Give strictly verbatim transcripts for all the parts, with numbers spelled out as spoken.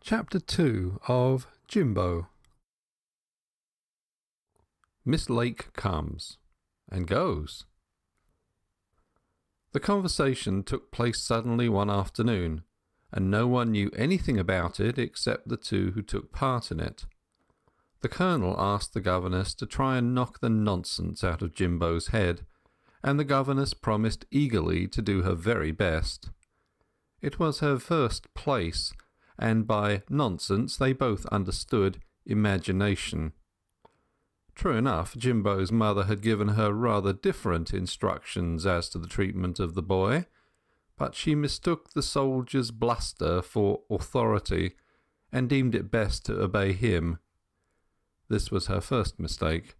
Chapter two of Jimbo. Miss Lake comes and goes. The conversation took place suddenly one afternoon, and no one knew anything about it except the two who took part in it. The Colonel asked the governess to try and knock the nonsense out of Jimbo's head, and the governess promised eagerly to do her very best. It was her first place, and by nonsense they both understood imagination. True enough, Jimbo's mother had given her rather different instructions as to the treatment of the boy, but she mistook the soldier's bluster for authority, and deemed it best to obey him. This was her first mistake.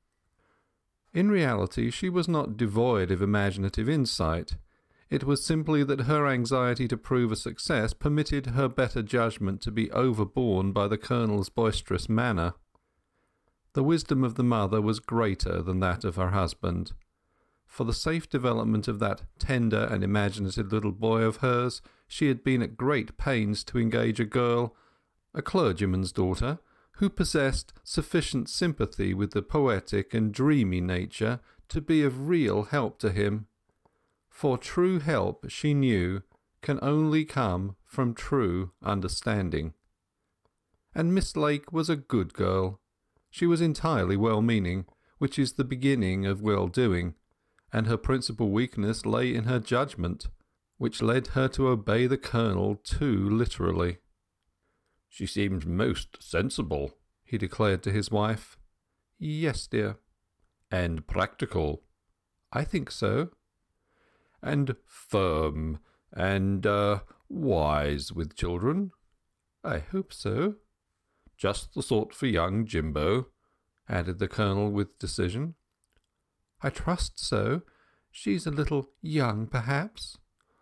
In reality, she was not devoid of imaginative insight. It was simply that her anxiety to prove a success permitted her better judgment to be overborne by the Colonel's boisterous manner. The wisdom of the mother was greater than that of her husband. For the safe development of that tender and imaginative little boy of hers, she had been at great pains to engage a girl, a clergyman's daughter, who possessed sufficient sympathy with the poetic and dreamy nature to be of real help to him. For true help, she knew, can only come from true understanding. And Miss Lake was a good girl. She was entirely well-meaning, which is the beginning of well-doing, and her principal weakness lay in her judgment, which led her to obey the Colonel too literally. "She seems most sensible," he declared to his wife. "Yes, dear." "And practical." "I think so." "And firm, and, uh, wise with children." "I hope so." "Just the sort for young Jimbo," added the Colonel with decision. "I trust so. She's a little young, perhaps."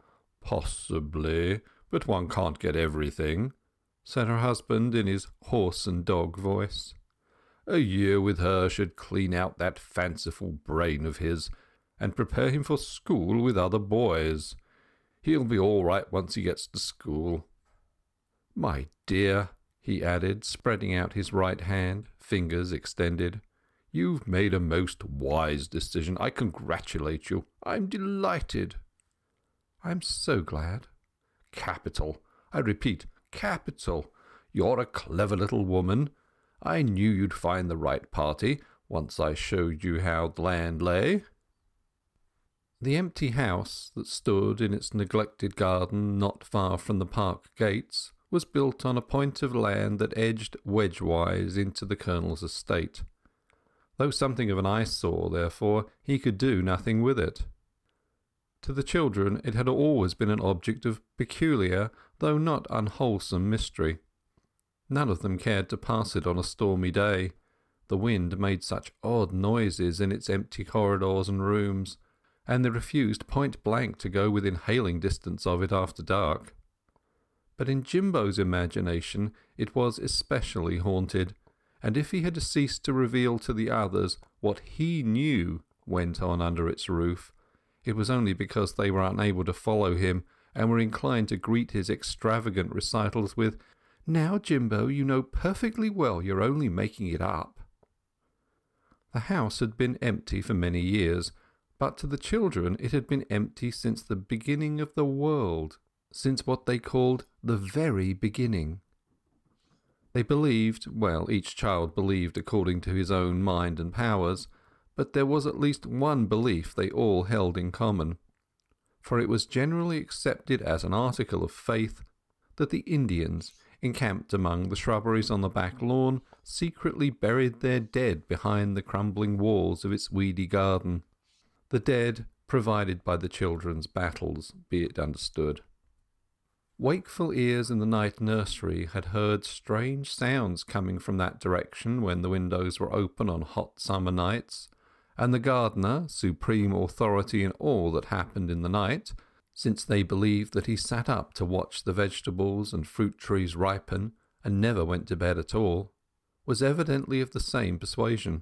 "Possibly, but one can't get everything," said her husband in his horse and dog voice. "A year with her should clean out that fanciful brain of his, and prepare him for school with other boys. He'll be all right once he gets to school. My dear," he added, spreading out his right hand, fingers extended, "you've made a most wise decision. I congratulate you. I'm delighted." "I'm so glad." "Capital. I repeat, capital. You're a clever little woman. I knew you'd find the right party, once I showed you how the land lay." The empty house that stood in its neglected garden not far from the park gates was built on a point of land that edged wedgewise into the Colonel's estate. Though something of an eyesore, therefore, he could do nothing with it. To the children it had always been an object of peculiar, though not unwholesome mystery. None of them cared to pass it on a stormy day. The wind made such odd noises in its empty corridors and rooms, and they refused point-blank to go within hailing distance of it after dark. But in Jimbo's imagination it was especially haunted, and if he had ceased to reveal to the others what he knew went on under its roof, it was only because they were unable to follow him and were inclined to greet his extravagant recitals with, "Now, Jimbo, you know perfectly well you're only making it up." The house had been empty for many years, but to the children it had been empty since the beginning of the world, since what they called the very beginning. They believed, well, each child believed according to his own mind and powers, but there was at least one belief they all held in common, for it was generally accepted as an article of faith that the Indians, encamped among the shrubberies on the back lawn, secretly buried their dead behind the crumbling walls of its weedy garden. The dead provided by the children's battles, be it understood. Wakeful ears in the night nursery had heard strange sounds coming from that direction when the windows were open on hot summer nights, and the gardener, supreme authority in all that happened in the night, since they believed that he sat up to watch the vegetables and fruit trees ripen and never went to bed at all, was evidently of the same persuasion.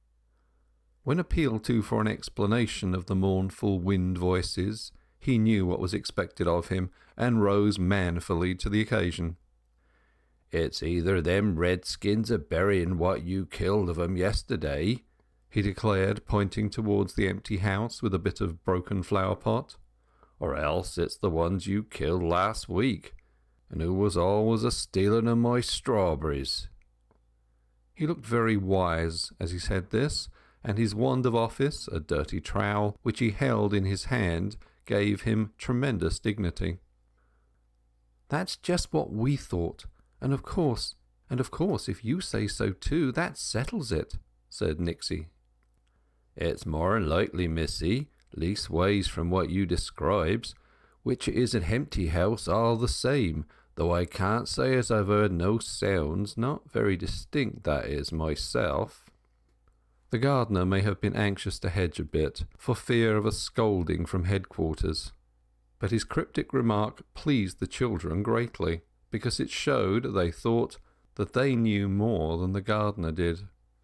When appealed to for an explanation of the mournful wind voices, he knew what was expected of him, and rose manfully to the occasion. "It's either them redskins a burying what you killed of 'em yesterday," he declared, pointing towards the empty house with a bit of broken flower pot, "or else it's the ones you killed last week, and who was always a stealing of my strawberries." He looked very wise as he said this, and his wand of office, a dirty trowel, which he held in his hand, gave him tremendous dignity. "That's just what we thought, and of course, and of course, if you say so too, that settles it," said Nixie. "It's more'n likely, missy, leastways from what you describes, which is an empty house all the same, though I can't say as I've heard no sounds, not very distinct, that is, myself." The gardener may have been anxious to hedge a bit, for fear of a scolding from headquarters, but his cryptic remark pleased the children greatly, because it showed, they thought, that they knew more than the gardener did.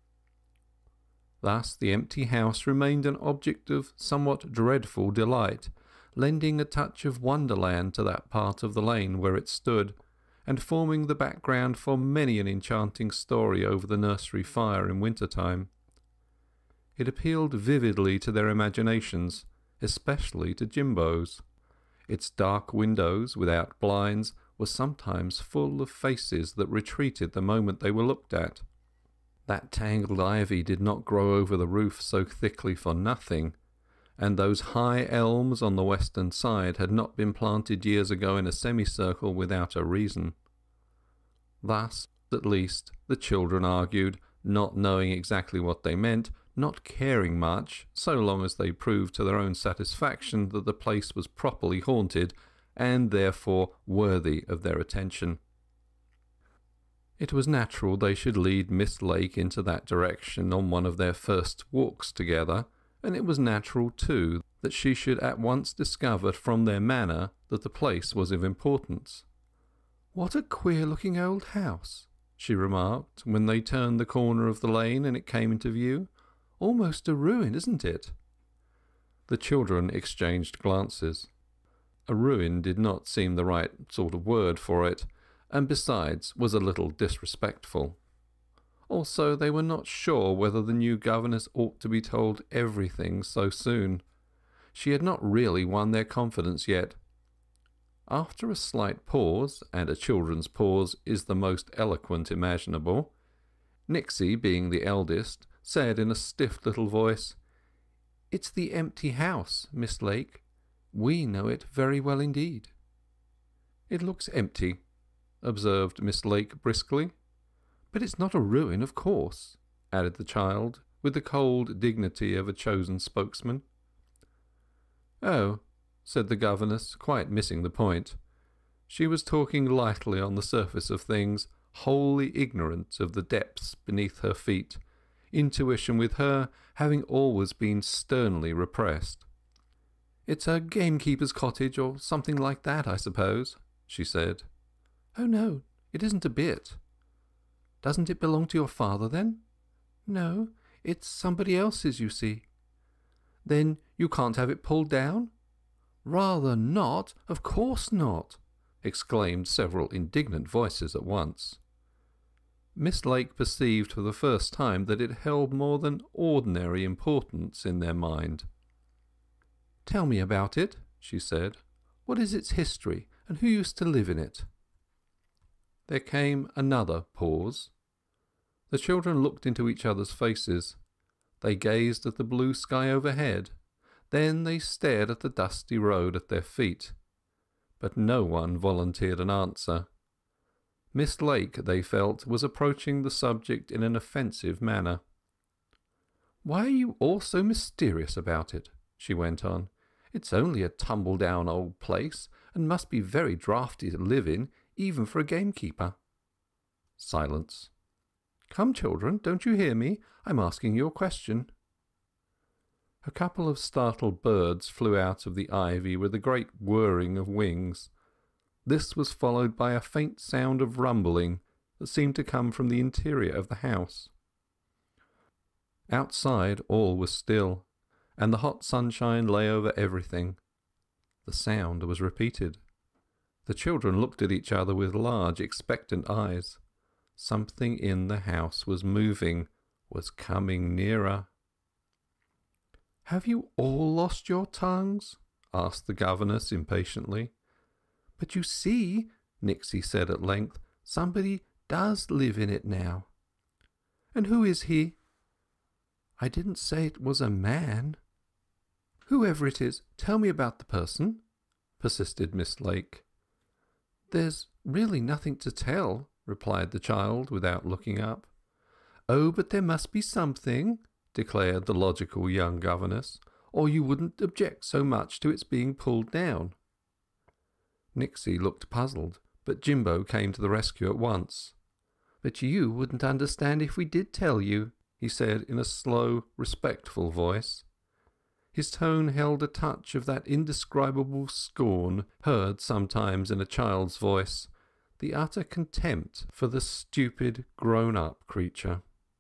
Thus the empty house remained an object of somewhat dreadful delight, lending a touch of wonderland to that part of the lane where it stood, and forming the background for many an enchanting story over the nursery fire in winter-time. It appealed vividly to their imaginations, especially to Jimbo's. Its dark windows, without blinds, were sometimes full of faces that retreated the moment they were looked at. That tangled ivy did not grow over the roof so thickly for nothing, and those high elms on the western side had not been planted years ago in a semicircle without a reason. Thus, at least, the children argued, not knowing exactly what they meant, not caring much, so long as they proved to their own satisfaction that the place was properly haunted, and therefore worthy of their attention. It was natural they should lead Miss Lake into that direction on one of their first walks together, and it was natural, too, that she should at once discover from their manner that the place was of importance. "What a queer-looking old house," she remarked, when they turned the corner of the lane and it came into view. "Almost a ruin, isn't it?" The children exchanged glances. A ruin did not seem the right sort of word for it, and besides was a little disrespectful. Also, they were not sure whether the new governess ought to be told everything so soon. She had not really won their confidence yet. After a slight pause, and a children's pause is the most eloquent imaginable, Nixie, being the eldest, said in a stiff little voice, "It's the empty house, Miss Lake. We know it very well indeed." "It looks empty," observed Miss Lake briskly. "But it's not a ruin, of course," added the child, with the cold dignity of a chosen spokesman. "Oh," said the governess, quite missing the point. She was talking lightly on the surface of things, wholly ignorant of the depths beneath her feet, intuition with her having always been sternly repressed. "It's a gamekeeper's cottage, or something like that, I suppose," she said. "Oh, no, it isn't a bit." "Doesn't it belong to your father, then?" "No, it's somebody else's, you see." "Then you can't have it pulled down?" "Rather not, of course not," exclaimed several indignant voices at once. Miss Lake perceived for the first time that it held more than ordinary importance in their mind. "Tell me about it," she said. "What is its history, and who used to live in it?" There came another pause. The children looked into each other's faces. They gazed at the blue sky overhead. Then they stared at the dusty road at their feet. But no one volunteered an answer. Miss Lake, they felt, was approaching the subject in an offensive manner. "Why are you all so mysterious about it?" she went on. "It's only a tumble-down old place, and must be very draughty to live in, even for a gamekeeper." Silence. "Come, children, don't you hear me? I'm asking you a question." A couple of startled birds flew out of the ivy with a great whirring of wings. This was followed by a faint sound of rumbling that seemed to come from the interior of the house. Outside all was still, and the hot sunshine lay over everything. The sound was repeated. The children looked at each other with large, expectant eyes. Something in the house was moving, was coming nearer. "Have you all lost your tongues?" asked the governess impatiently. "But you see," Nixie said at length, "somebody does live in it now." "And who is he?" "I didn't say it was a man." "Whoever it is, tell me about the person," persisted Miss Lake. "There's really nothing to tell," replied the child without looking up. "Oh, but there must be something," declared the logical young governess, "or you wouldn't object so much to its being pulled down." Nixie looked puzzled, but Jimbo came to the rescue at once. "But you wouldn't understand if we did tell you," he said in a slow, respectful voice. His tone held a touch of that indescribable scorn heard sometimes in a child's voice, the utter contempt for the stupid, grown-up creature.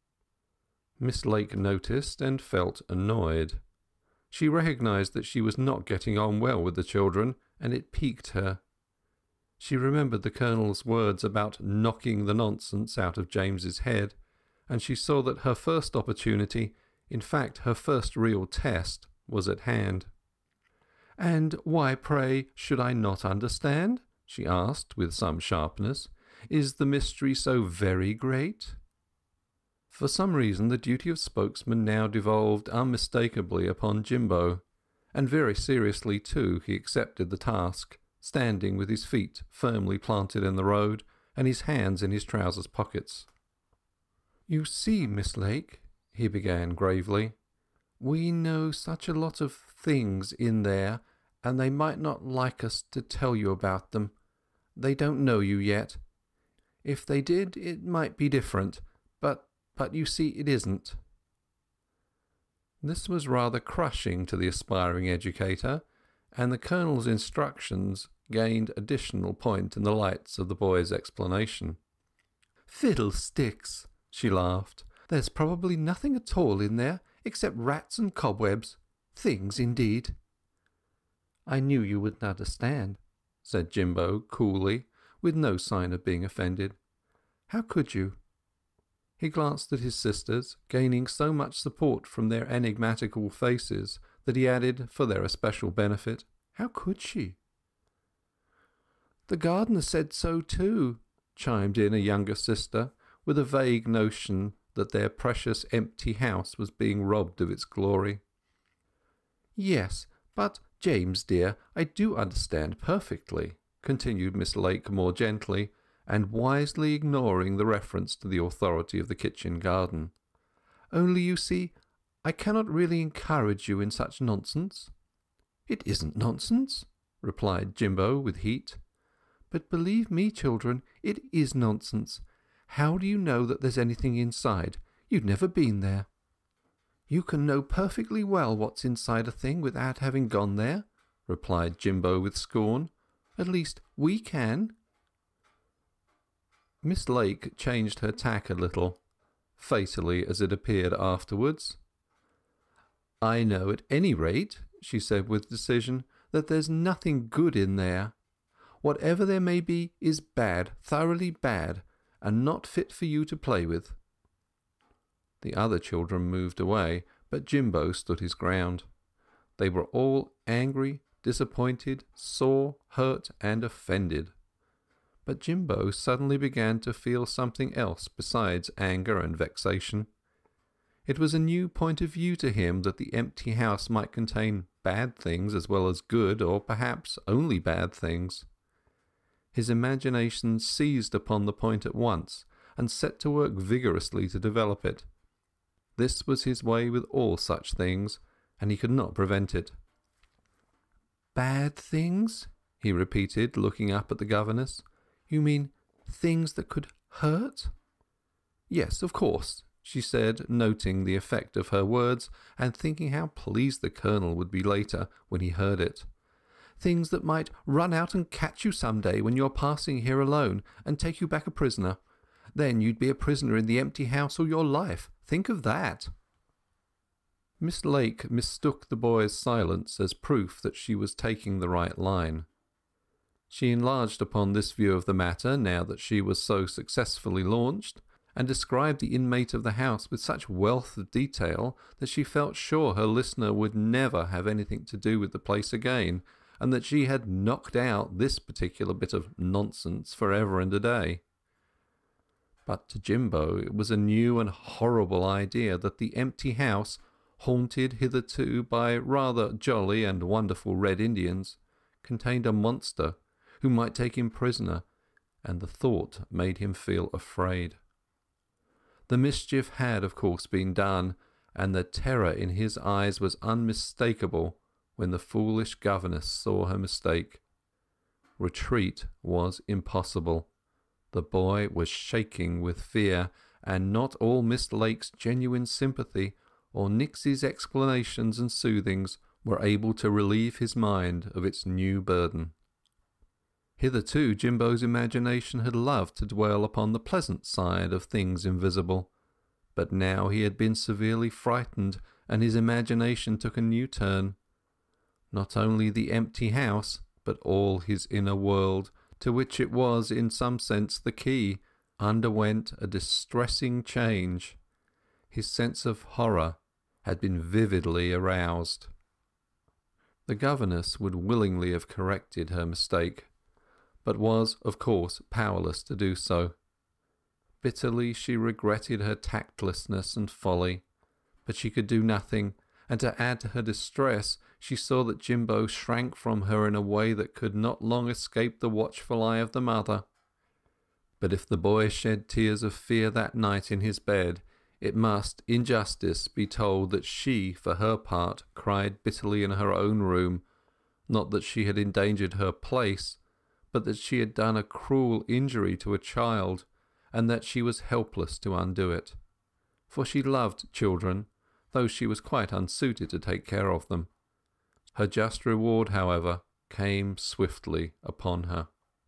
Miss Lake noticed and felt annoyed. She recognised that she was not getting on well with the children, and it piqued her. She remembered the Colonel's words about knocking the nonsense out of James's head, and she saw that her first opportunity, in fact her first real test, was at hand. "And why, pray, should I not understand?" she asked with some sharpness. "Is the mystery so very great?" For some reason the duty of spokesman now devolved unmistakably upon Jimbo, and very seriously too he accepted the task, standing with his feet firmly planted in the road and his hands in his trousers pockets. "You see, Miss Lake," he began gravely, "we know such a lot of things in there, and they might not like us to tell you about them. They don't know you yet. If they did, it might be different, but, but you see it isn't." This was rather crushing to the aspiring educator, and the Colonel's instructions gained additional point in the lights of the boy's explanation. "Fiddlesticks!" she laughed. "There's probably nothing at all in there, except rats and cobwebs. Things, indeed." "I knew you wouldn't understand," said Jimbo coolly, with no sign of being offended. "How could you?" He glanced at his sisters, gaining so much support from their enigmatical faces that he added, for their especial benefit, "How could she?" "The gardener said so too," chimed in a younger sister, with a vague notion that their precious empty house was being robbed of its glory. "Yes, but, James dear, I do understand perfectly," continued Miss Lake more gently, and wisely ignoring the reference to the authority of the kitchen garden. "Only, you see, I cannot really encourage you in such nonsense." "It isn't nonsense," replied Jimbo with heat. "But believe me, children, it is nonsense. How do you know that there's anything inside? You've never been there." "You can know perfectly well what's inside a thing without having gone there," replied Jimbo with scorn. "At least, we can." Miss Lake changed her tack a little, fatally as it appeared afterwards. "I know at any rate," she said with decision, "that there's nothing good in there. Whatever there may be is bad, thoroughly bad, and not fit for you to play with." The other children moved away, but Jimbo stood his ground. They were all angry, disappointed, sore, hurt, and offended. But Jimbo suddenly began to feel something else besides anger and vexation. It was a new point of view to him that the empty house might contain bad things as well as good, or perhaps only bad things. His imagination seized upon the point at once, and set to work vigorously to develop it. This was his way with all such things, and he could not prevent it. "Bad things?" he repeated, looking up at the governess. "You mean things that could hurt?" "Yes, of course," she said, noting the effect of her words, and thinking how pleased the Colonel would be later when he heard it. "Things that might run out and catch you some day when you're passing here alone, and take you back a prisoner. Then you'd be a prisoner in the empty house all your life. Think of that." Miss Lake mistook the boy's silence as proof that she was taking the right line. She enlarged upon this view of the matter now that she was so successfully launched, and described the inmate of the house with such wealth of detail that she felt sure her listener would never have anything to do with the place again, and that she had knocked out this particular bit of nonsense for ever and a day. But to Jimbo it was a new and horrible idea that the empty house, haunted hitherto by rather jolly and wonderful Red Indians, contained a monster who might take him prisoner, and the thought made him feel afraid. The mischief had, of course, been done, and the terror in his eyes was unmistakable when the foolish governess saw her mistake. Retreat was impossible. The boy was shaking with fear, and not all Miss Lake's genuine sympathy or Nixie's explanations and soothings were able to relieve his mind of its new burden. Hitherto Jimbo's imagination had loved to dwell upon the pleasant side of things invisible, but now he had been severely frightened, and his imagination took a new turn. Not only the empty house, but all his inner world, to which it was in some sense the key, underwent a distressing change. His sense of horror had been vividly aroused. The governess would willingly have corrected her mistake, but was, of course, powerless to do so. Bitterly she regretted her tactlessness and folly, but she could do nothing, and to add to her distress, she saw that Jimbo shrank from her in a way that could not long escape the watchful eye of the mother. But if the boy shed tears of fear that night in his bed, it must, in justice, be told that she, for her part, cried bitterly in her own room, not that she had endangered her place, but that she had done a cruel injury to a child, and that she was helpless to undo it. For she loved children, though she was quite unsuited to take care of them. Her just reward, however, came swiftly upon her.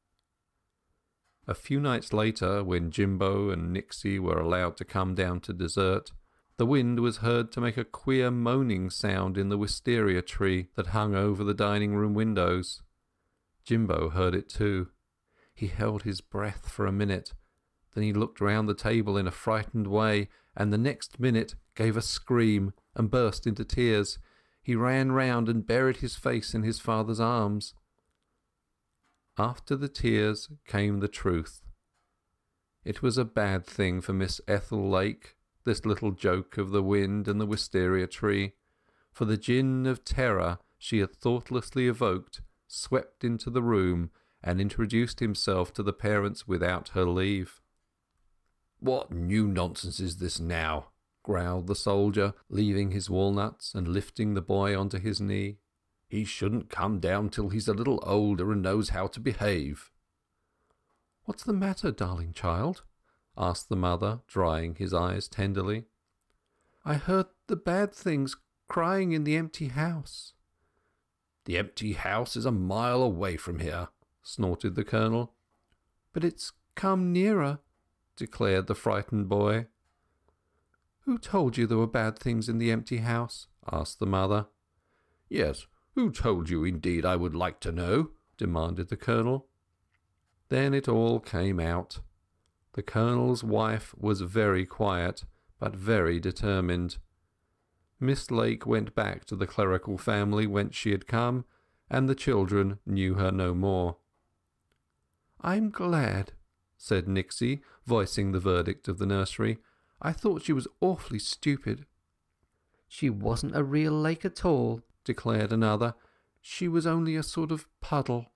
A few nights later, when Jimbo and Nixie were allowed to come down to dessert, the wind was heard to make a queer moaning sound in the wisteria tree that hung over the dining-room windows. Jimbo heard it too. He held his breath for a minute, then he looked round the table in a frightened way, and the next minute gave a scream and burst into tears. He ran round and buried his face in his father's arms. After the tears came the truth. It was a bad thing for Miss Ethel Lake, this little joke of the wind and the wisteria tree, for the gin of terror she had thoughtlessly evoked swept into the room and introduced himself to the parents without her leave. "What new nonsense is this now?" growled the soldier, leaving his walnuts and lifting the boy onto his knee. "He shouldn't come down till he's a little older and knows how to behave." "What's the matter, darling child?" asked the mother, drying his eyes tenderly. "I heard the bad things crying in the empty house." "The empty house is a mile away from here," snorted the colonel. "But it's come nearer," declared the frightened boy. "Who told you there were bad things in the empty house?" asked the mother. "Yes, who told you, indeed, I would like to know?" demanded the colonel. Then it all came out. The colonel's wife was very quiet, but very determined. Miss Lake went back to the clerical family whence she had come, and the children knew her no more. "I'm glad," said Nixie, voicing the verdict of the nursery. "I thought she was awfully stupid." "She wasn't a real lake at all," declared another. "She was only a sort of puddle."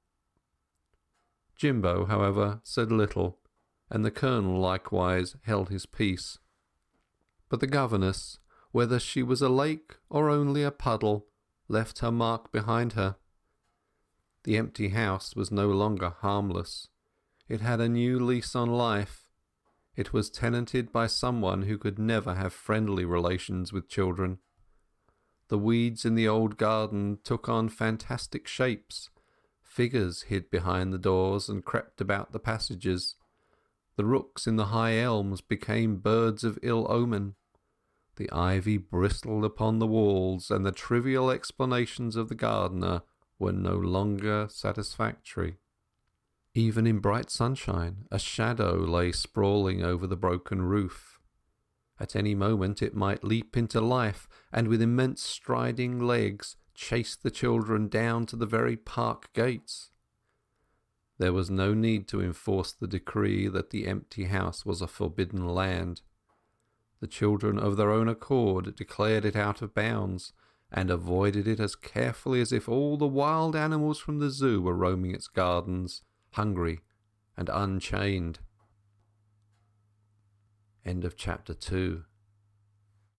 Jimbo, however, said little, and the colonel likewise held his peace. But the governess, whether she was a lake or only a puddle, left her mark behind her. The empty house was no longer harmless. It had a new lease on life. It was tenanted by someone who could never have friendly relations with children. The weeds in the old garden took on fantastic shapes. Figures hid behind the doors and crept about the passages. The rooks in the high elms became birds of ill omen. The ivy bristled upon the walls, and the trivial explanations of the gardener were no longer satisfactory. Even in bright sunshine, a shadow lay sprawling over the broken roof. At any moment it might leap into life, and with immense striding legs chase the children down to the very park gates. There was no need to enforce the decree that the empty house was a forbidden land. The children of their own accord declared it out of bounds, and avoided it as carefully as if all the wild animals from the zoo were roaming its gardens, hungry and unchained. End of chapter two.